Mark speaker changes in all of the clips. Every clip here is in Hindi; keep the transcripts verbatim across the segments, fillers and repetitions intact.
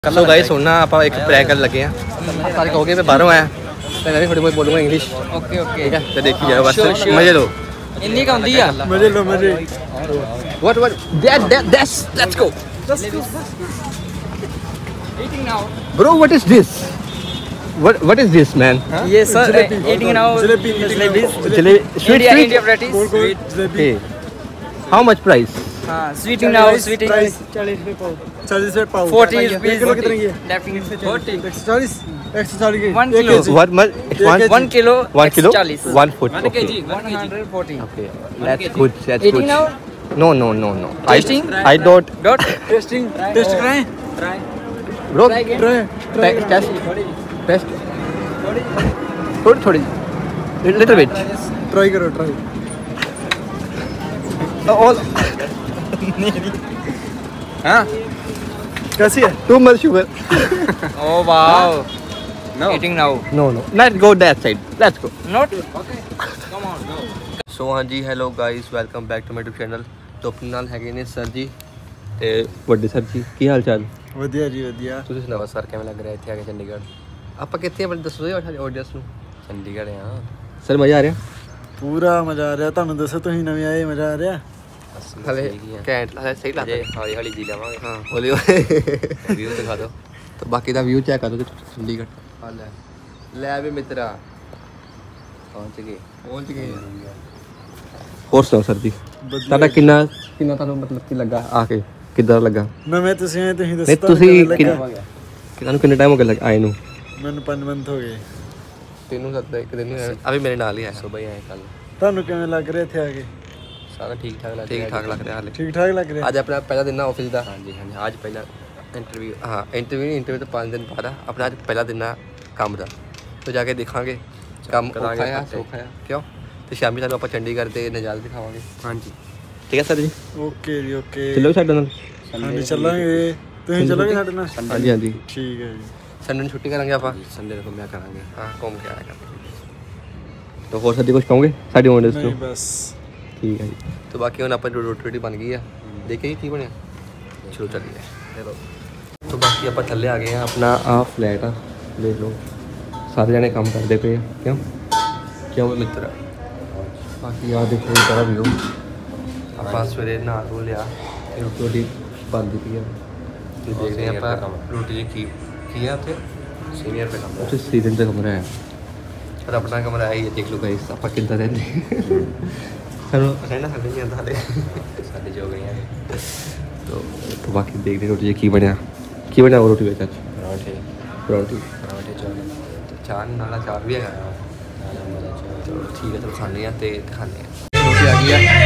Speaker 1: सो गाइस सुनना आप एक प्रैंक कर लगे हैं सारे कहोगे मैं बाहरों आया मैं नहीं थोड़ी बहुत बोलूँगा इंग्लिश। ओके ओके ठीक है तो देखिए जाओ बस मजे लो
Speaker 2: इन्हीं का होती है
Speaker 1: मजे लो मजे what what that that that's let's go bro what is this What what is this man?
Speaker 2: ये sir eating now jalebi jalebi
Speaker 1: jalebi sweet
Speaker 2: India
Speaker 1: sweet
Speaker 2: India varieties sweet
Speaker 1: okay how much price?
Speaker 2: हाँ sweeting now sweeting
Speaker 3: चालीस रुपए पाव चालीस रुपए पाव
Speaker 2: forty rupees
Speaker 3: किलो कितने की है
Speaker 2: left forty
Speaker 3: एक सौ चालीस एक सौ चालीस की
Speaker 2: one kilo
Speaker 1: What much? One
Speaker 2: one kilo
Speaker 1: one kilo
Speaker 2: चालीस
Speaker 1: one foot okay
Speaker 2: one hundred forty
Speaker 1: okay that's good that's
Speaker 2: eating
Speaker 1: good
Speaker 2: now
Speaker 1: no no no no
Speaker 2: Tasting?
Speaker 1: I I don't
Speaker 2: dot
Speaker 3: testing test कराएं
Speaker 2: try
Speaker 1: bro
Speaker 2: Try again.
Speaker 3: Try
Speaker 1: Te- test test थोड़ी थोड़ी little bit
Speaker 3: ट्राई करो ट्राई
Speaker 1: all
Speaker 2: हाँ
Speaker 3: कैसी है
Speaker 1: too much sugar
Speaker 2: oh wow no eating now
Speaker 1: no no let's go that side let's go
Speaker 2: not okay come on go
Speaker 1: so ਹਾਂਜੀ hello guys welcome back to my YouTube channel. ਤੋਂ ਆਪਣੇ ਨਾਲ ਹੈਗੇ ਨੇ ਸਰ ਜੀ ਤੇ ਵੱਡੇ ਸਰ ਜੀ, ਕੀ ਹਾਲ ਚਾਲ?
Speaker 3: ਵਧੀਆ ਜੀ ਵਧੀਆ।
Speaker 1: ਤੁਸੀਂ ਸੁਣਾਓ ਸਰ ਕਿਵੇਂ ਲੱਗ ਰਿਹਾ ਇੱਥੇ ਆ ਕੇ ਚੰਡੀਗੜ੍ਹ? ਆਪਾਂ ਕਿੱਥੇ ਆਪਣੇ ਦੱਸੋ ਜੀ ਸਾਡੇ ਆਡੀਅנס ਨੂੰ। ਚੰਡੀਗੜ੍ਹ ਆ ਸਰ, ਮਜ਼ਾ ਆ ਰਿਹਾ?
Speaker 3: ਪੂਰਾ ਮਜ਼ਾ ਆ ਰਿਹਾ। ਤੁਹਾਨੂੰ ਦੱਸੋ ਤੁਸੀਂ ਨਵੇਂ ਆਏ, ਮਜ਼ਾ ਆ ਰਿਹਾ?
Speaker 1: ਹਲੇ ਘੈਂਟ ਹਲੇ ਸਹੀ ਲੱਗ ਰਿਹਾ। ਹੌਲੀ ਹੌਲੀ ਜੀ ਲਵਾਂਗੇ। ਹਾਂ ਹੌਲੀ ਵਿਊ ਦਿਖਾ ਦਿਓ ਤਾਂ ਬਾਕੀ ਦਾ ਵਿਊ ਚੈੱਕ ਕਰ ਦਿਓ ਚੰਡੀਗੜ੍ਹ। ਹਾਂ ਲੈ ਲੈ ਵੀ ਮਿੱਤਰਾ ਪਹੁੰਚ ਗਏ ਪਹੁੰਚ ਗਏ। ਹੋਰ ਸੁਣਾਓ ਸਰ ਜੀ, ਤੁਹਾਡਾ ਕਿੰਨਾ ਕਿੰਨਾ ਤੁਹਾਨੂੰ ਮਤਲਬ ਕੀ ਲੱਗਾ ਆ ਕੇ, ਕਿੱਦਾਂ ਲੱਗਾ?
Speaker 3: ਨਵੇਂ ਤੁਸੀਂ ਆਏ, ਤੁਸੀਂ
Speaker 1: ਨਹੀਂ
Speaker 3: ਦੱਸੋ
Speaker 1: ਤੁਸੀਂ ਤੁਹਾਨੂੰ ਕਿੰਨਾ ਟਾਈਮ ਹੋ ਗਿਆ ਆਏ ਨੂੰ?
Speaker 3: ਮੈਨੂੰ ਪੰਜ ਮੰਥ ਹੋ ਗਏ।
Speaker 1: ਤੈਨੂੰ ਸੱਤ ਇੱਕ ਦਿਨ ਨਹੀਂ ਅਭੀ ਮੇਰੇ ਨਾਲ ਹੀ ਆਇਆ ਸੁਬਹ ਹੀ ਆਇਆ ਕੱਲ।
Speaker 3: ਤੁਹਾਨੂੰ ਕਿਵੇਂ ਲੱਗ ਰਿਹਾ ਇੱਥੇ ਆ ਕੇ?
Speaker 1: ਸਾਰਾ ਠੀਕ ਠਾਕ ਲੱਗ ਰਿਹਾ। ਠੀਕ ਠਾਕ ਲੱਗ ਰਿਹਾ ਹਾਲੇ
Speaker 3: ਠੀਕ ਠਾਕ ਲੱਗ ਰਿਹਾ।
Speaker 1: ਅੱਜ ਆਪਣਾ ਪਹਿਲਾ ਦਿਨ ਆ ਆਫਿਸ ਦਾ। ਹਾਂਜੀ ਹਾਂਜੀ ਅੱਜ ਪਹਿਲਾ ਇੰਟਰਵਿਊ। ਹਾਂ ਇੰਟਰਵਿਊ ਨਹੀਂ, ਇੰਟਰਵਿਊ ਤਾਂ ਪੰਜ ਦਿਨ ਬਾਅਦ ਆ। ਆਪਣਾ ਅੱਜ ਪਹਿਲਾ ਦਿਨ ਆ ਕੰਮ ਦਾ, ਤਾਂ ਜਾ ਕੇ ਦੇਖਾਂਗੇ ਕੰਮ ਔਖਾ ਆ ਸੌਖਾ ਆ ਕਿਉਂ। ਤੇ ਸ਼ਾਮੀ ਸਾਨੂੰ ਆਪਾਂ ਚੰਡੀਗੜ੍ਹ ਦੇ ਨਜ਼ਾਰੇ ਦਿਖਾਵਾਂਗੇ। ਹਾਂਜੀ ਠੀਕ ਹੈ ਸਰ ਜੀ।
Speaker 3: ਓਕੇ ਜੀ ਓਕੇ।
Speaker 1: ਚਲੋ ਸਾਡੇ ਨਾਲ।
Speaker 3: ਹਾਂਜੀ ਚੱਲਾਂਗੇ। ਤੁਸੀਂ ਚੱਲੋਗੇ ਸਾਡੇ ਨਾਲ?
Speaker 1: ਹਾਂਜੀ ਹਾਂਜੀ
Speaker 3: ਠੀਕ ਹੈ ਜੀ।
Speaker 1: ਸੰਡੇ ਨੂੰ ਛੁੱਟੀ ਕਰਾਂਗੇ ਆਪਾਂ। ਸੰਡੇ ਨੂੰ ਘੁੰਮਿਆ ਕਰਾਂਗੇ। ਹਾਂ ਘੁੰਮ ਕੇ ਆਇਆ ਕਰਾਂਗੇ। ਤਾਂ ਹੋਰ ਸੱਦੀ ਕੁਝ ਕਹੋਗੇ ਸਾਡੇ ਆਡੀਅנס ਨੂੰ?
Speaker 3: ਨਹੀਂ ਬਸ
Speaker 1: ਠੀਕ ਹੈ ਜੀ। ਤਾਂ ਬਾਕੀ ਹੁਣ ਆਪਾਂ ਰੋਟੀ ਰੋਟੀ ਬਣ ਗਈ ਆ, ਦੇਖੀਏ ਕੀ ਬਣਿਆ। ਚਲੋ ਚੱਲੀਏ। ਚਲੋ ਤਾਂ ਬਾਕੀ ਆਪਾਂ ਥੱਲੇ ਆ ਗਏ ਆ। ਆਪਣਾ ਆਹ ਫਲੈਟ ਆ, ਦੇਖ ਲਓ ਸਾਰੇ ਜਣੇ ਕੰਮ ਕਰਦੇ ਪਏ ਆ। ਕਿਉਂ ਕਿਉਂ ਮਿੱਤਰ। ਬਾਕੀ ਆਹ ਦੇਖੋ ਸਾਰਾ ਵਿਊ। ਆਪਾਂ ਸਵੇਰੇ ਨਹਾ ਧੋ ਲਿਆ, ਰੋਟੀ ਰੋਟੀ ਬਣਦੀ ਪਈ ਆ ਤੇ ਦੇਖਦੇ ਹਾਂ ਆਪਾਂ ਰੋਟੀ ਦੀ ਕੀ ਕੀ ਆ ਉੱਥੇ। ਸੀਨੀਅਰ पे ਕੰਮ ਉੱਥੇ ਸੀਜ਼ਨ ਦਾ ਕਮਰਾ ਹੈ ਪਰ ਆਪਣਾ ਕਮਰਾ ਹੈ। ਇਹ ਦੇਖ ਲਓ ਗਾਇਸ ਆਪਾਂ ਕਿੱਦਾਂ ਰਹਿੰਦੇ। ਸਾਨੂੰ ਰਹਿਣਾ ਸਾਡੇ ਨਹੀਂ ਆਉਂਦਾ ਹਾਲੇ, ਸਾਡੇ ਜੋ ਗਏ ਆ। ਤਾਂ ਬਾਕੀ ਦੇਖਦੇ ਰੋਟੀ 'ਚ ਕੀ ਬਣਿਆ। ਕੀ ਬਣਿਆ ਉਹ ਰੋਟੀ ਵਿੱਚ? ਅੱਜ ਪਰੌਂਠੇ ਪਰੌਂਠੇ ਪਰੌਂਠੇ ਚਾਹ ਚਾਹ ਨਾਲ ਚਾਹ ਵੀ ਹੈਗਾ। ਚਲੋ ਠੀਕ ਹੈ, ਚਲੋ ਖਾਂਦੇ ਹਾਂ ਤੇ ਖਾਂਦੇ ਹਾਂ। ਰੋਟੀ ਆ ਗਈ ਆ।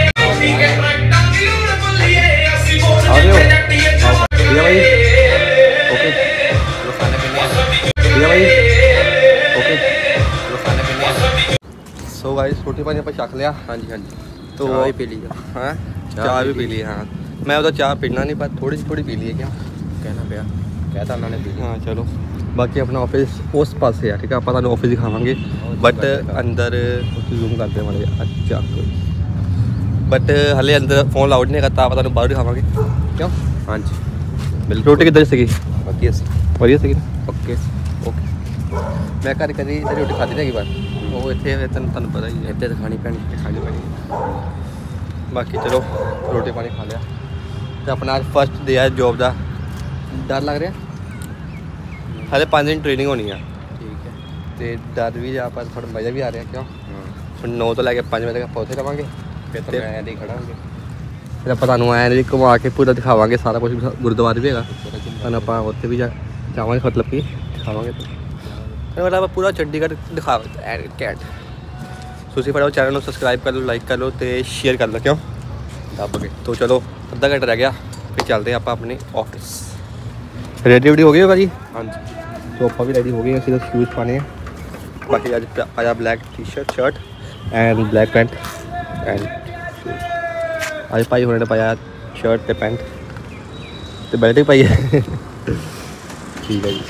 Speaker 1: आ रहे हो? भैया भाई ओके चलो खाने पीने भैया भाई ओके चलो खाने पीने। सो गाइस रोटी पानी ਆਪਾਂ ਛਕ ਲਿਆ। ਹਾਂਜੀ ਹਾਂਜੀ तो चाय पी ली है। चाय भी पी ली। हाँ मैं उधर चाय पीना नहीं पर थोड़ी सी थोड़ी पी ली है। क्या कहना ਪਿਆ कहता उन्होंने पी। हाँ चलो बाकी अपना ऑफिस उस पासे है। ठीक है ਆਪਾਂ ਤੁਹਾਨੂੰ ऑफिस दिखावांगे बट अंदर ਜ਼ੂਮ ਕਰਦੇ ਵਾਲੇ। अच्छा बट हले अंदर फोन लाउड नहीं करता। ਆਪਾਂ ਤੁਹਾਨੂੰ ਬਾਹਰ ਦਿਖਾਵਾਂਗੇ ਕਿਉਂ। ਹਾਂਜੀ ਬਿਲਕੁਲ। ਰੋਟੀ ਕਿੱਦਾਂ ਸੀਗੀ? ਵਧੀਆ ਸੀ ਵਧੀਆ ਸੀਗੀ ਓਕੇ ਓਕੇ। ਮੈਂ ਘਰ ਕਦੀ ਇੱਥੇ ਰੋਟੀ ਖਾਧੀ ਨਹੀਂ ਹੈਗੀ ਪਰ ਉਹ ਇੱਥੇ ਤੈਨੂੰ ਤੁਹਾਨੂੰ ਪਤਾ ਹੀ ਹੈ ਇੱਥੇ ਤਾਂ ਖਾਣੀ ਪੈਣੀ ਖਾਣੀ ਪੈਣੀ। ਬਾਕੀ ਚਲੋ ਰੋਟੀ ਪਾਣੀ ਖਾ ਲਿਆ ਤੇ ਆਪਣਾ ਅੱਜ ਫਸਟ ਡੇ ਆ ਜੋਬ ਦਾ। ਡਰ ਲੱਗ ਰਿਹਾ ਹਾਲੇ ਪੰਜ ਦਿਨ ਟ੍ਰੇਨਿੰਗ ਹੋਣੀ ਆ। ਠੀਕ ਹੈ ਤੇ ਡਰ ਵੀ ਆ ਪਰ ਥੋੜਾ ਮਜ਼ਾ ਵੀ ਆ ਰਿਹਾ। ਕਿਉਂ ਹੁਣ ਨੌ ਤੋਂ ਲੈ ਕੇ ਪੰਜ ਵਜੇ ਤੱਕ ਆਪਾਂ ਉੱਥੇ ਰਵਾਂਗੇ। ਫਿਰ ਆਇਆ ਨਹੀਂ ਖੜਾਂਗੇ। ਫਿਰ ਆਪਾਂ ਤੁਹਾਨੂੰ ਆਇਆ ਨਹੀਂ ਘੁਮਾ ਕੇ ਪੂਰਾ ਦਿਖਾਵਾਂਗੇ ਸਾਰਾ ਕੁਝ। ਗੁਰਦੁਆਰਾ ਵੀ ਹੈਗਾ ਤੁਹਾਨੂੰ ਆਪਾਂ ਉੱਥੇ ਵੀ ਜਾ ਜਾਵਾਂਗੇ ਮਤਲਬ ਕਿ ਦਿਖਾਵਾਂਗੇ। ਫਿਰ ਮਤਲਬ ਆਪਾਂ ਪੂਰਾ ਚੰਡੀਗੜ੍ਹ ਦਿਖਾਵਾਂਗੇ ਕੈਂਟ। ਤੁਸੀਂ ਫਟਾਫਟ ਚੈਨਲ ਨੂੰ ਸਬਸਕ੍ਰਾਈਬ ਕਰ ਲਓ, ਲਾਈਕ ਕਰ ਲਓ ਤੇ ਸ਼ੇਅਰ ਕਰ ਲਓ ਕਿਉਂ ਦੱਬ ਕੇ। ਤਾਂ ਚਲੋ ਅੱਧਾ ਘੰਟਾ ਰਹਿ ਗਿਆ ਫਿਰ ਚੱਲਦੇ ਆਪਾਂ ਆਪਣੇ ਆਫਿਸ। ਰੈਡੀ ਰੈਡੀ ਹੋ ਗਏ ਹੋ ਭਾਜੀ? ਹਾਂਜੀ ਤਾਂ ਆਪਾਂ ਵੀ ਰੈਡੀ ਹੋ ਗਏ। ਅਸੀਂ ਤਾਂ ਸ਼ੂਜ਼ ਪਾਣੇ ਆ। ਬਾਕੀ ਅੱਜ ਆਇਆ black T shirt shirt and black pant and ਅੱਜ ਭਾਈ ਹੋਣੇ ਨੇ ਪਾਇਆ ਸ਼ਰਟ ਤੇ ਪੈਂਟ ਤੇ ਬੈਲਟ ਵੀ ਪਾਈ ਹੈ। ਠੀਕ ਹੈ ਜੀ।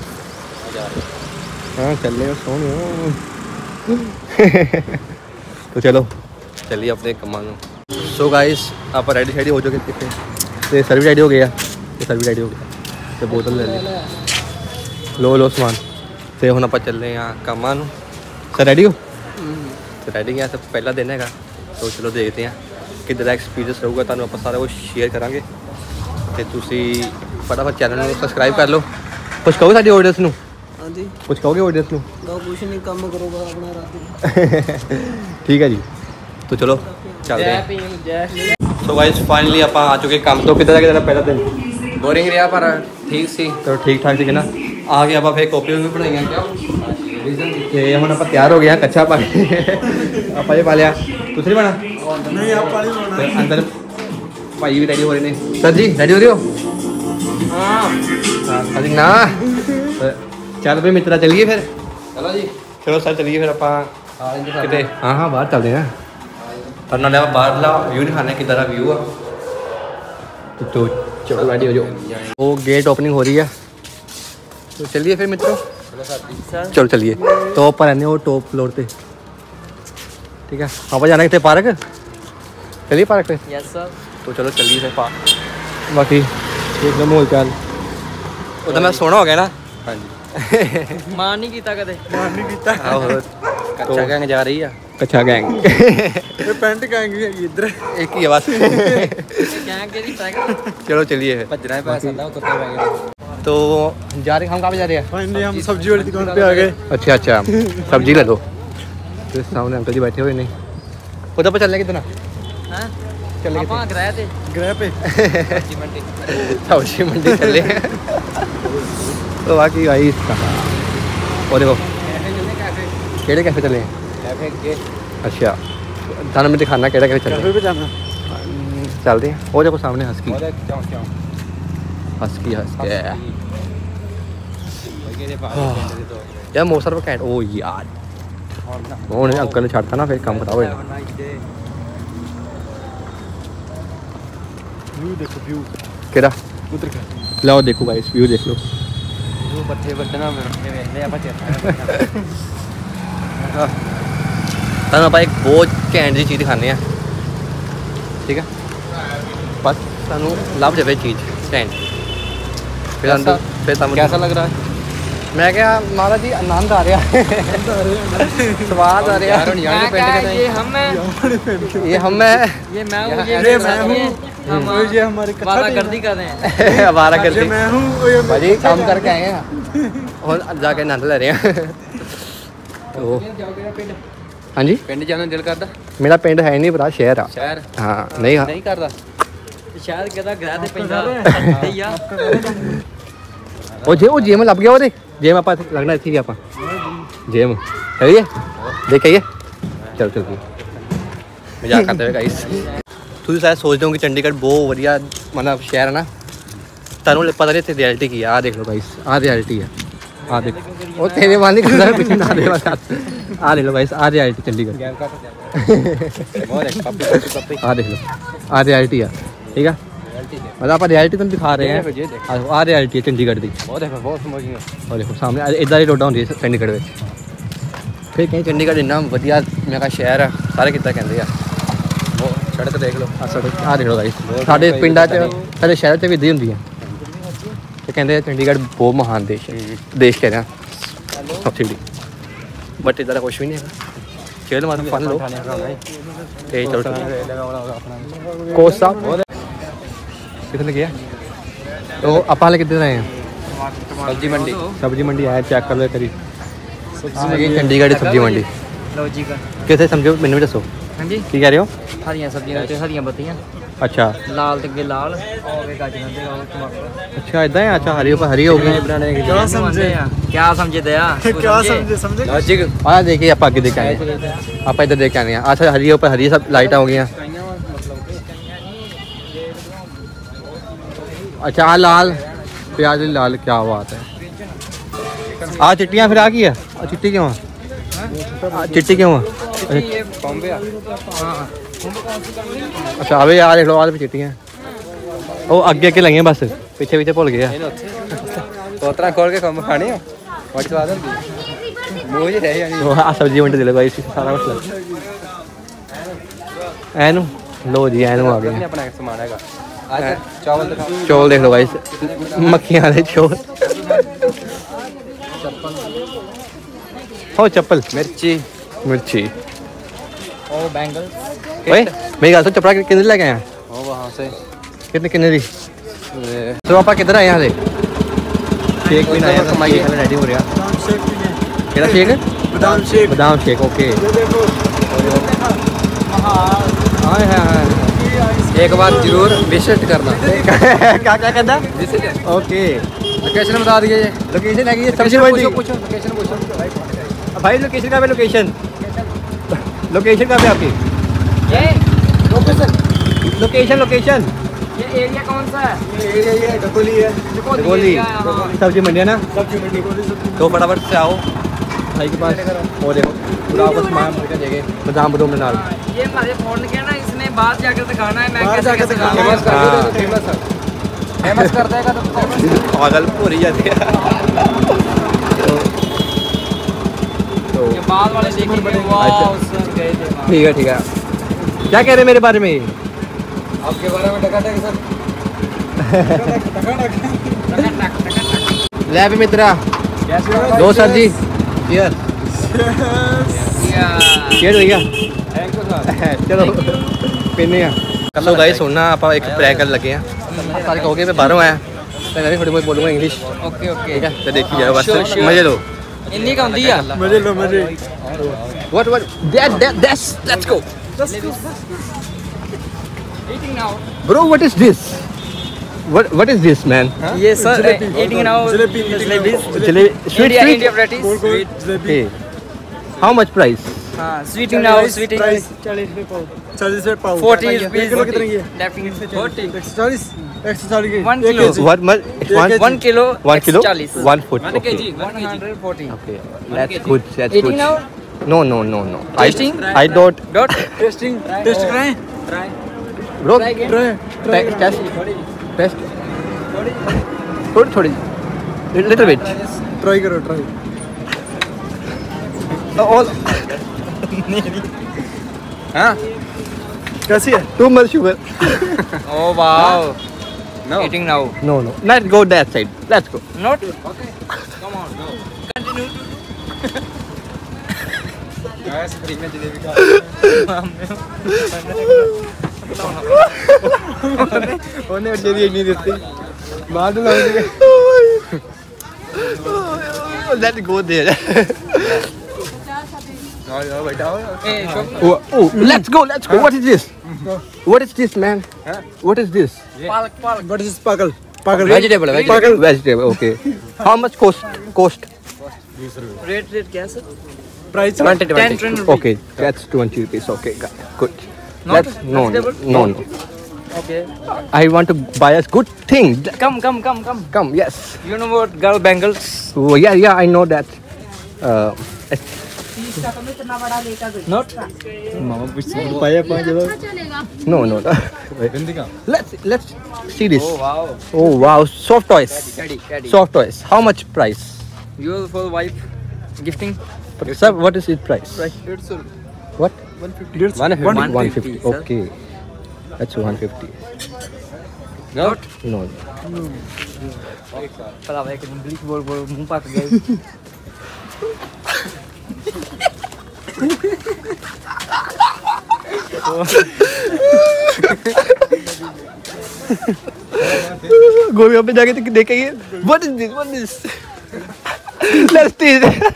Speaker 1: ਹਾਂ ਚੱਲੇ ਸੋਹਣੇ। तो चलो चलिए अपने कमा। सो गाइस आप रेडी शेडी हो जाओगे कितने। तो सर भी रेडी हो गया, ये सर भी रेडी हो गया। ਤੇ ਬੋਤਲ ਲੈ ਲਈ ਲੋ ਲੋ ਸਮਾਨ ਤੇ ਹੁਣ ਆਪਾਂ ਚੱਲੇ ਆ ਕੰਮਾਂ ਨੂੰ ਸਰ ਰੈਡੀ ਹੋ ਤੇ ਰੈਡੀ ਆ ਸਭ ਪਹਿਲਾ ਦਿਨ ਹੈਗਾ ਸੋ ਚਲੋ ਦੇਖਦੇ ਆ ਕਿੱਦਾਂ ਦਾ ਐਕਸਪੀਰੀਅੰਸ ਰਹੂਗਾ ਤੁਹਾਨੂੰ ਆਪਾਂ ਸਾਰਾ ਕੁਝ ਸ਼ੇਅਰ ਕਰਾਂਗੇ ਤੇ ਤੁਸੀਂ ਫਟਾਫਟ ਚੈਨਲ ਨੂੰ ਸਬਸਕ੍ਰਾਈਬ ਕਰ ਲਓ ਕੁਛ ਕਹੋ ਸਾਡੀ ਆਡੀਅנס ਨੂੰ ਹਾਂਜੀ ਕੁਛ ਕਹੋਗੇ ਆਡੀਅנס ਨੂੰ ਤਾਂ ਕੁਛ ਨਹੀਂ ਕੰਮ ਕਰੋ ਆਪਣਾ ਰਾਤ ਠੀਕ ਹੈ ਜੀ तो चलो चलते हैं सो गाइस फाइनली आप आ चुके काम तो कितना कितना पहला दिन
Speaker 2: बोरिंग रहा पर ठीक सी
Speaker 1: तो ठीक ठाक ठीक है ना आ गए आप फिर कॉपी भी बनाई क्या ये हम आप तैयार हो गया कच्चा पा आप ये पा लिया कुछ नहीं बना नहीं आप पानी बनाना अंदर भाई भी रेडी हो रहे ने सर जी रेडी हो रहे हो हाँ अभी ना चल भाई मित्रा चलिए फिर चलो जी चलो सर चलिए फिर आप कितने हाँ हाँ बाहर चलते हैं पर ना बाहरला व्यू दिखाने की तरह व्यू है तो चलो रेडी हो जाओ वो गेट ओपनिंग हो रही है तो चलिए फिर मित्रों चलो चलिए तो ऊपर रहने वो टॉप फ्लोर पे ठीक है वहाँ जाना कितने पार्क चलिए पार्क पे
Speaker 2: यस सर
Speaker 1: तो चलो चलिए फिर पार्क बाकी एकदम हो चाल वो तो मैं सोना हो गया ना हाँ जी
Speaker 2: मान नहीं किया कदे
Speaker 3: मान नहीं कीता
Speaker 1: कच्चा गैंग जा रही है कच्चा गैंग
Speaker 3: ये पेंट गैंग भी है इधर
Speaker 1: एक ही है बस
Speaker 2: गैंग के
Speaker 1: चलो चलिए
Speaker 2: भजना है पैसा था कुत्ते भागे
Speaker 1: तो जा रहे हम कहाँ पे जा रहे हैं
Speaker 3: फाइनली हम सब्जी वाली दुकान पे आ गए
Speaker 1: अच्छा अच्छा सब्जी ले लो तो सामने अंकल जी बैठे हुए नहीं उधर पर चलने कितना
Speaker 2: हां
Speaker 1: चलने
Speaker 2: पापा गए थे
Speaker 3: गृह पे
Speaker 2: सब्जी मंडी
Speaker 1: सब्जी मंडी चले तो बाकी भाई और देखो केड़े कैफे चले हैं अच्छा थाना में दिखाना केड़ा कैफे चले
Speaker 3: कैफे पे जाना
Speaker 1: चलते हैं वो देखो सामने हस्की हस्की हस्की यार मौसम पर कैंट ओ यार वो अंकल ने छाड़ता ना फिर काम खराब हो जाना
Speaker 3: व्यू देखो व्यू
Speaker 1: केड़ा
Speaker 3: उधर का
Speaker 1: लाओ देखो गाइस व्यू देख लो
Speaker 2: वो पट्टे बटना में रखे वेखले ਆਪਾਂ ਚੇਤਾ
Speaker 1: ਤੁਹਾਨੂੰ ਆਪਾਂ ਇੱਕ ਬਹੁਤ ਘੈਂਟ ਦੀ ਚੀਜ਼ ਦਿਖਾਉਂਦੇ ਆ ਠੀਕ ਹੈ ਬਸ ਸਾਨੂੰ ਲੱਭ ਜਾਵੇ ਚੀਜ਼ ਘੈਂਟ ਫਿਰ ਅੰਦਰ ਫਿਰ ਤੁਹਾਨੂੰ
Speaker 2: कैसा लग रहा है
Speaker 1: ਮੈਂ ਕਿਹਾ ਮਹਾਰਾਜ ਜੀ ਆਨੰਦ ਆ ਰਿਹਾ ਸਵਾਦ ਆ ਰਿਹਾ
Speaker 2: यार यार पेंट के ये हम है
Speaker 1: ये हम है
Speaker 2: ये मैं हूं
Speaker 3: ये मैं हूं
Speaker 2: हम
Speaker 3: ये हमारे
Speaker 2: वादा गर्दी कर रहे हैं
Speaker 1: आवारा
Speaker 3: ये
Speaker 1: करते
Speaker 3: मैं हूं ये
Speaker 1: भाजी काम करके आए हैं और जाके आनंद ले रहे हैं तो हाँ जी
Speaker 2: पिंड जाना दिल करदा
Speaker 1: मेरा पिंड है नहीं भरा शहर आ
Speaker 2: शहर
Speaker 1: हाँ नहीं हाँ
Speaker 2: नहीं करदा ਸ਼ਾਇਦ ਕਿਹਦਾ ਗ੍ਰਹਿ ਤੇ ਪੈਂਦਾ ਤੇ ਯਾ
Speaker 1: ਉਹ ਜੇ ਉਹ ਜੇਮ ਲੱਭ ਗਿਆ ਉਹਦੇ ਜੇਮ ਆਪਾਂ ਲੱਗਣਾ ਇੱਥੇ ਹੀ ਆਪਾਂ ਜੇਮ ਸਹੀ ਹੈ ਦੇਖੀਏ ਚਲ ਚਲ ਮਜ਼ਾਕ ਕਰਦੇ ਹੋਏ ਗਾਇਸ ਤੁਸੀਂ ਸ਼ਾਇਦ ਸੋਚਦੇ ਹੋ ਕਿ ਚੰਡੀਗੜ੍ਹ ਬਹੁਤ ਵਧੀਆ ਮਤਲਬ ਸ਼ਹਿਰ ਹੈ ਨਾ ਤੁਹਾਨੂੰ ਪਤਾ ਨਹੀਂ ਇੱਥੇ ਰਿਐਲਿਟੀ ਕੀ ਆ ਆਹ ਦੇਖ ਲਓ ਗਾਇਸ ਆਹ ਰਿਐਲਿਟੀ ਹੈ ਆਹ ਦੇਖ ਉਹ ਤੇਰੇ ਮਨ ਨਹੀਂ ਕਰਦਾ ਪਿੱਛੇ ਨਾ ਦੇ ਬਸ ਆਹ ਦੇਖ ਲਓ ਗਾਇਸ ਆਹ ਰਿਐਲਿਟੀ ਚੰਡੀਗੜ੍ਹ
Speaker 2: ਬਹੁਤ ਹੈ ਪੱਪੀ ਪੱਪੀ ਪੱਪੀ
Speaker 1: ਆਹ ਦੇਖ ਲਓ ਆਹ ਰਿਐਲਿਟੀ ਆ ਠੀਕ ਆ मतलब आप रियलिटी तुम दिखा रहे हैं आ रियलिटी है चंडीगढ़ की
Speaker 2: बहुत है बहुत समझ गया
Speaker 1: और देखो सामने इधर ही रोडां होंदी चंडीगढ़ में फिर कहीं चंडीगढ़ इन्ना वधिया मैं कहा शहर है सारे कितना कहते हैं वो सड़क देख लो आ सड़क आ देख लो गाइस साडे पिंडां च साडे शहर च भी इदां ही हुंदी है ते कहंदे चंडीगढ़ बहुत महान देश है देश कह रहे हैं सब्सिडी बट इधर कुछ भी नहीं है चल मार फन लो ए चलो कोच साहब कितने गया तो आप हाल कितने आए हैं
Speaker 2: सब्जी मंडी
Speaker 1: सब्जी मंडी आया चेक कर लो करी चंडीगढ़ सब्जी मंडी
Speaker 2: लो जी का
Speaker 1: कैसे समझो मैंने भी दसो
Speaker 2: हाँ जी
Speaker 1: की कह रहे हो
Speaker 2: हरियां सब्जियां ते हरियां बत्तियां
Speaker 1: अच्छा
Speaker 2: लाल ते अगे लाल और गाजरां ते और टमाटर
Speaker 1: अच्छा इदा है अच्छा हरी ऊपर हरी हो गई
Speaker 2: बनाने के
Speaker 3: क्या समझे
Speaker 2: क्या समझे दया
Speaker 3: क्या समझे समझे
Speaker 2: लॉजिक
Speaker 1: आ देखिए आप आगे देख आए आप इधर देख आने हैं अच्छा हरी ऊपर हरी सब लाइट हो गई अच्छा आ लाल प्याज लाल क्या बात है आ चिट्टियाँ फिर आ गई है आ चिट्टी क्यों है चिट्टी क्यों है
Speaker 2: ये बॉम्बे हां
Speaker 1: अच्छा अबे यार देख लो आज भी चिट्टियाँ वो अगे अगे लगे बस पीछे पीछे भूल गया
Speaker 2: तोतरा खोल के कम खाने हो बड़ी स्वाद होती मुझे है यानी
Speaker 1: तो आ सब्जी मंडी दे लो भाई सारा कुछ एनू लो जी एनू आ गए
Speaker 2: अपना सामान हैगा चावल दिखाओ।
Speaker 1: चौल देख लो गाइस, मक्खियाँ वाले चौल। हो चप्पल,
Speaker 2: मिर्ची
Speaker 1: मिर्ची।
Speaker 2: और बैंगल।
Speaker 1: ओए मेरी गल तो चप्पल कितने लेके आए?
Speaker 2: और वहाँ से
Speaker 1: कितने कितने दी? तो आप किधर आए यहाँ से? शेक भी आया था, कमाई रेडी हो रहा।
Speaker 3: बादाम शेक पीने।
Speaker 1: केड़ा शेक?
Speaker 3: बादाम शेक।
Speaker 1: बादाम शेक, ओके।
Speaker 3: ये देखो
Speaker 1: हाय हाय,
Speaker 2: एक बार जरूर विजिट करना।
Speaker 1: क्या क्या कहता? ओके,
Speaker 2: लोकेशन बता दिए।
Speaker 1: लोकेशन है कि ये सब्जी
Speaker 2: लोकेशन
Speaker 1: मंडी।
Speaker 2: पूछो पूछो लोकेशन पूछो।
Speaker 1: भाई लोकेशन कहाँ पे? लोकेशन लोकेशन कहाँ पे आपकी?
Speaker 2: ये लोकेशन
Speaker 1: लोकेशन लोकेशन
Speaker 2: ये एरिया कौन सा है?
Speaker 3: ये ये ये डकोली है।
Speaker 1: गोली सब्जी मंडी है ना?
Speaker 3: सब्जी मंडी डकोली सब्जी।
Speaker 1: तो फटाफट से आओ भाई के पास और देखो पूरा आपको सामान भर के देंगे। बादाम बदाम डाल।
Speaker 2: ये हमारे फोन के ना, इसने बाहर जाकर दिखाना है। मैं
Speaker 3: बाहर
Speaker 2: कैसे
Speaker 3: जाकर
Speaker 2: कैसे
Speaker 3: दिखाना
Speaker 2: फेमस
Speaker 3: है।
Speaker 2: कर दो, फेमस है फेमस कर देगा तो
Speaker 1: पागल पूरी जाती है। तो
Speaker 2: ये बाद वाले देखेंगे। वाओ सर गए थे वहाँ।
Speaker 1: ठीक है ठीक है। क्या कह रहे हैं मेरे बारे में?
Speaker 2: आपके बारे में टका टक सर।
Speaker 1: ले भी मित्रा दो सब्जी। चीयर चीयर भैया। चलो पीने चलो गाइस, सुनना आप एक प्रैंक कर लगे हैं। सारे कहोगे मैं बाहरों आया तो मैं थोड़ी बहुत बोलूँगा इंग्लिश,
Speaker 2: ओके ओके
Speaker 1: ठीक है? तो देखिए जाओ बस,
Speaker 2: Sure, sure.
Speaker 1: मजे लो।
Speaker 2: इन्हीं का होती है।
Speaker 3: मजे लो मजे।
Speaker 1: What what that that that's let's go
Speaker 2: Eating now.
Speaker 1: bro, what is this? What what is this man?
Speaker 2: ये sir eating now.
Speaker 3: Jalebi
Speaker 2: jalebi
Speaker 1: Jalebi, sweet
Speaker 2: India
Speaker 1: sweet.
Speaker 2: India varieties.
Speaker 3: गोल गोल jalebi.
Speaker 1: Okay. How much price?
Speaker 2: हाँ sweeting now sweeting.
Speaker 3: प्राइस चालीस रुपए पाव। चालीस रुपए पाव।
Speaker 2: Forty
Speaker 3: एक
Speaker 2: rupees.
Speaker 3: किलो कितने की है?
Speaker 2: Left forty.
Speaker 3: एक सौ चालीस। एक सौ चालीस की।
Speaker 2: One
Speaker 3: एक
Speaker 2: kilo.
Speaker 3: KG.
Speaker 1: What much? One
Speaker 2: One kilo.
Speaker 1: one kilo?
Speaker 2: चालीस.
Speaker 1: One foot. Okay.
Speaker 2: One hundred forty.
Speaker 1: Okay. That's good. That's
Speaker 2: Eating
Speaker 1: good.
Speaker 2: now.
Speaker 1: No no no no.
Speaker 2: Tasting?
Speaker 1: I I don't.
Speaker 2: Dot.
Speaker 3: Testing test कराएं।
Speaker 2: Try.
Speaker 1: Bro,
Speaker 2: Try again.
Speaker 3: Try try
Speaker 1: te- test test. थोड़ी थोड़ी. Little bit.
Speaker 3: ट्राई करो ट्राई।
Speaker 1: All.
Speaker 2: हाँ.
Speaker 3: कैसी है?
Speaker 1: Too much sugar.
Speaker 2: Oh wow. No. Eating now.
Speaker 1: No no. Let's go that side. Let's go.
Speaker 2: Not. Okay. Come on. Go. Continue. Guys, free में जलेबी खा।
Speaker 1: उन्हें जल्दी नहीं देती। बाद में लगेगा। Let's go there.
Speaker 2: Hey, shop.
Speaker 1: Oh, oh, let's go, let's go. What is this? What is this, man? What is this?
Speaker 2: Palak palak.
Speaker 3: What is पागल? पागल।
Speaker 1: Vegetable, vegetable. Vegetable, okay. How much cost? Cost?
Speaker 2: Rate rate क्या sir?
Speaker 3: Price
Speaker 1: twenty,
Speaker 2: ten, twenty rupees.
Speaker 1: Okay, that's twenty rupees. Okay, got it. Good.
Speaker 2: Not
Speaker 1: Let's, no, no,
Speaker 2: vegetable?
Speaker 1: no, no.
Speaker 2: Okay.
Speaker 1: I want to buy a good thing.
Speaker 2: Come come come come.
Speaker 1: Come, yes.
Speaker 2: You know what girl bangles?
Speaker 1: Oh, yeah, yeah, I know that. Uh,
Speaker 2: Not.
Speaker 3: पाया पाया जब
Speaker 1: no, no. let's let's see this.
Speaker 2: Oh wow.
Speaker 1: Oh wow, soft toys.
Speaker 2: Caddy caddy.
Speaker 1: Soft toys. How much price?
Speaker 2: You for wife gifting.
Speaker 1: Sir, what is its price?
Speaker 2: It's
Speaker 1: What?
Speaker 3: one fifty
Speaker 1: one fifty.
Speaker 2: one
Speaker 1: one
Speaker 2: fifty,
Speaker 1: fifty.
Speaker 2: sir.
Speaker 1: Okay. That's one fifty.
Speaker 2: not.
Speaker 1: No.
Speaker 2: पता है कि इंग्लिश बोल बोल मुंह पाक गए.
Speaker 1: गोभी पे जाके देखेंगे. What is this? What is this? Let's taste it.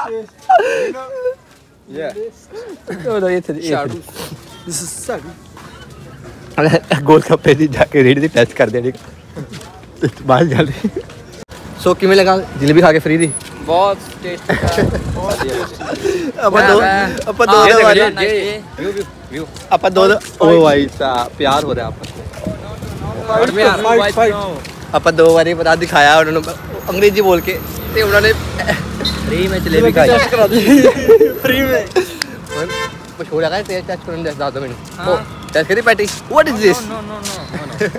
Speaker 2: Yeah.
Speaker 1: Oh, no, ये ये
Speaker 3: This is sad.
Speaker 1: गोल कपड़े दी जाके रेडी दी टच कर देने बाहर जल्दी. सो किमें लगा जलेबी खा के फ्री दी.
Speaker 2: बहुत टेस्टी था.
Speaker 1: अपन दो अपन दो दो वाले
Speaker 2: व्यू व्यू
Speaker 1: अपन दो दो ओ भाई साहब प्यार हो रहा है अपन.
Speaker 3: Fight, fight.
Speaker 1: ਆਪਾਂ ਦੋ ਵਾਰੀ ਪਤਾ ਦਿਖਾਇਆ ਉਹਨਾਂ ਨੂੰ ਅੰਗਰੇਜ਼ੀ ਬੋਲ ਕੇ ਤੇ ਉਹਨਾਂ ਨੇ ਫ੍ਰੀ ਵਿੱਚ ਜਲੇਬੀ ਖਾਈ.
Speaker 3: फ्री में.
Speaker 1: ਮਸ਼ਹੂਰ ਹੈਗਾ ਟੇਸਟ ਟੈਸਟ ਕਰਨ ਦੇ ਦੱਸ ਦੋ ਮੈਨੂੰ. ਉਹ ਟੈਸਟ ਕਰੀ ਪੈਟੀ. What is this?
Speaker 2: No no no.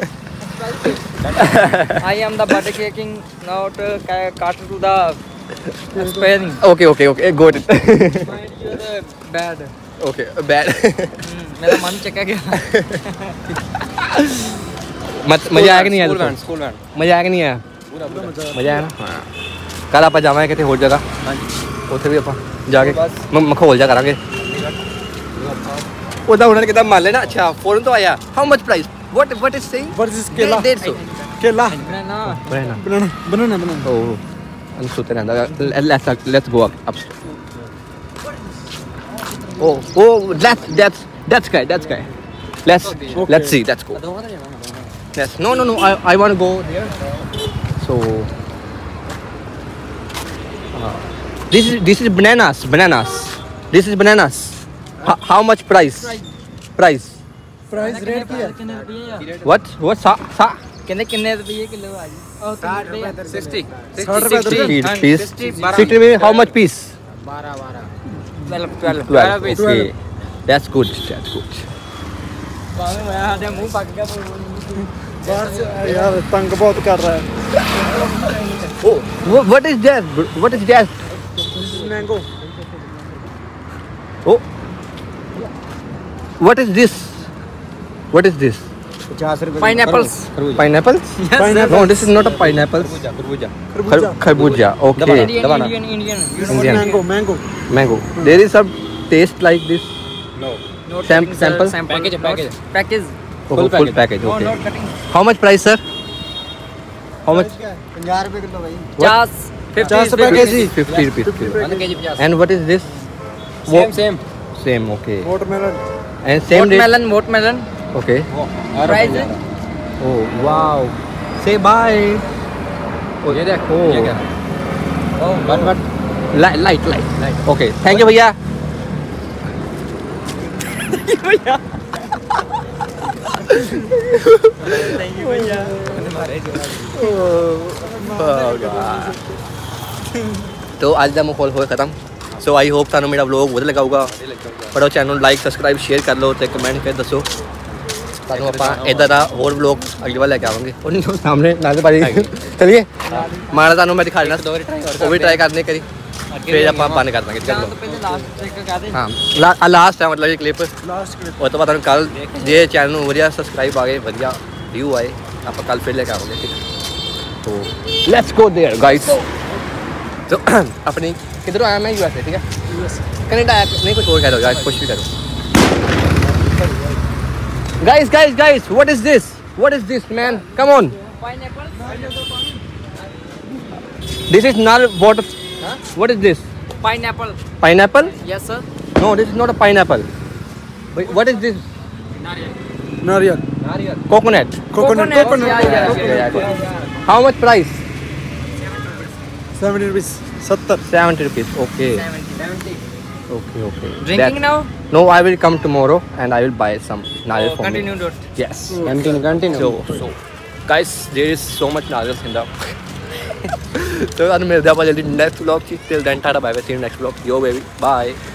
Speaker 2: I am the butter caking, not uh, cut to the sparing.
Speaker 1: Okay okay okay got it.
Speaker 2: Bad.
Speaker 1: Okay bad.
Speaker 2: मेरा मन चका गया.
Speaker 1: मत मजा आया कि नहीं आया?
Speaker 2: स्कूल वैन स्कूल वैन
Speaker 1: मजा आया कि नहीं आया?
Speaker 2: पूरा पूरा
Speaker 1: मजा आया ना? हाँ कल आप जावांगे कितने होर जगह ਉੱਥੇ ਵੀ ਆਪਾਂ ਜਾ ਕੇ ਮਖੌਲ ਜਾ ਕਰਾਂਗੇ ਉਹਦਾ ਉਹਨਾਂ ਨੇ ਕਿਦਾਂ ਮੰਨ ਲੈਣਾ ਅੱਛਾ ਫੋਰਨ ਤੋਂ ਆਇਆ how much price what what is saying
Speaker 3: What is केला?
Speaker 1: डेढ़ सौ
Speaker 3: केला
Speaker 2: banana
Speaker 1: banana
Speaker 3: banana banana banana
Speaker 1: Oh, I'm so tired. Let's let's go up. up. Oh, oh, that's that's that's guy. That's guy. Let's
Speaker 3: Okay.
Speaker 1: let's see. Let's go. Yes. No, no, no. I I want to go there. So. Uh, this is this is bananas. Bananas. This is bananas. How, how much price? Price.
Speaker 3: Price rate की है
Speaker 1: What? What? Sa sa.
Speaker 2: कितने कितने रुपए किलो आ जी सिक्सटी
Speaker 3: साठ रुपए
Speaker 1: Piece.
Speaker 3: दर्जन
Speaker 1: Piece.
Speaker 2: sixty, बारह.
Speaker 1: Sixty में how much piece?
Speaker 2: बारह बारह twelve twelve
Speaker 1: Twelve.
Speaker 2: Piece
Speaker 1: Okay. That's good. That's good.
Speaker 2: बारह मुंह पक गया
Speaker 3: बाहर से यार तंग बहुत कर रहा है
Speaker 1: Oh, wha- what is that? What is that?
Speaker 3: Mango
Speaker 1: Oh, what is this? What is this?
Speaker 3: पचास रुपए
Speaker 2: pineapples
Speaker 1: Pineapple?
Speaker 3: Pineapple.
Speaker 1: No, this is not a pineapple.
Speaker 2: खरबूजा
Speaker 1: Khar- Kharbuja. Okay.
Speaker 2: Indian
Speaker 1: Dabana.
Speaker 2: Indian Indian
Speaker 1: Indian.
Speaker 3: Mango mango
Speaker 1: Mango. There is some taste like this.
Speaker 2: No
Speaker 1: Sam- sample?
Speaker 2: Package package package
Speaker 1: Oh,
Speaker 2: Full
Speaker 1: full
Speaker 2: package.
Speaker 1: package.
Speaker 2: No
Speaker 1: Okay.
Speaker 2: Not cutting
Speaker 1: How much price, sir? How much?
Speaker 3: पचास रुपए किलो भाई
Speaker 2: पचास
Speaker 3: पचास रुपए KG
Speaker 1: Fifty rupees. kilo.
Speaker 2: One KG पचास
Speaker 1: And what is this?
Speaker 2: Same same
Speaker 1: Same. Okay.
Speaker 3: Watermelon
Speaker 1: And same rate.
Speaker 2: Watermelon watermelon
Speaker 1: Okay.
Speaker 2: Price
Speaker 1: Oh wow. Say bye. Oh,
Speaker 2: ये देख
Speaker 1: Oh.
Speaker 2: ये क्या oh but but
Speaker 1: Light, light, light, light. Okay. Thank you, भैया. तो ਅੱਜ ਦਾ ਮਾਹੌਲ ਹੋਇਆ ਖਤਮ ਸੋ ਆਈ ਹੋਪ ਤੁਹਾਨੂੰ ਮੇਰਾ ਵਲੌਗ ਵਧੀਆ ਲੱਗਾ ਹੋਊਗਾ ਪਰ ਉਹ ਚੈਨਲ ਨੂੰ ਲਾਈਕ ਸਬਸਕ੍ਰਾਈਬ ਸ਼ੇਅਰ ਕਰ ਲਓ ਤੇ ਕਮੈਂਟ ਕਰਕੇ ਦੱਸੋ ਤੁਹਾਨੂੰ ਆਪਾਂ ਇਦਾਂ ਦਾ ਹੋਰ ਵਲੌਗ ਅਗਲੀ ਵਾਰ ਲੈ ਕੇ ਆਵਾਂਗੇ ਉਹ ਸਾਹਮਣੇ ਨਾਲੇ ਭਾਜੀ ਚਲਿਏ ਮਾੜਾ ਤੁਹਾਨੂੰ ਮੈਂ ਦਿਖਾ ਦੇਣਾ ਉਹ ਵੀ ਟਰਾਈ ਕਰਨੇ ਕਰੀ ਫਿਰ ਆਪਾਂ ਬੰਦ ਕਰ ਦਾਂਗੇ ਚਲੋ
Speaker 2: पहले लास्ट चेक कर दे
Speaker 1: ਹਾਂ ਲਾਸਟ ਹੈ ਮਤਲਬ ਇਹ ਕਲਿੱਪ
Speaker 3: लास्ट क्लिप
Speaker 1: ਉਹ ਤੋਂ ਬਾਅਦ ਤੁਹਾਨੂੰ ਕੱਲ ਜੇ ਚੈਨਲ ਨੂੰ ਵਧੀਆ ਸਬਸਕ੍ਰਾਈਬ ਆ ਗਏ ਵਧੀਆ ਵਿਊ ਆਏ ਆਪਾਂ ਕੱਲ ਫਿਰ ਲੈ ਕੇ ਆਵਾਂਗੇ ਠੀਕ तो लेट्स गो देयर गाइस तो अपनी किधर आया मैं यूएसए ठीक है कनाडा आया नहीं कुछ और कह दो यार कुछ भी करो guys guys guys what is this what is this man come on this is not water what is this
Speaker 2: pineapple
Speaker 1: pineapple
Speaker 2: yes sir
Speaker 1: no this is not a pineapple what is this
Speaker 3: नारियल
Speaker 1: coconut
Speaker 3: coconut
Speaker 2: Yeah,
Speaker 3: coconut
Speaker 2: yeah,
Speaker 1: okay, yeah. How much price
Speaker 3: seventy rupees सत्तर
Speaker 1: seventy rupees okay
Speaker 2: seventy
Speaker 1: okay okay
Speaker 2: drinking
Speaker 1: That-
Speaker 2: now
Speaker 1: No, I will come tomorrow and I will buy some nariyal for
Speaker 2: continue
Speaker 1: me.
Speaker 2: Dot
Speaker 1: Yes.
Speaker 2: Continue continue
Speaker 1: So, so, guys, there is so much nariyals in the. So, I'm going to next vlog. Till then, tata bye bye. See you next vlog. Yo, baby. Bye.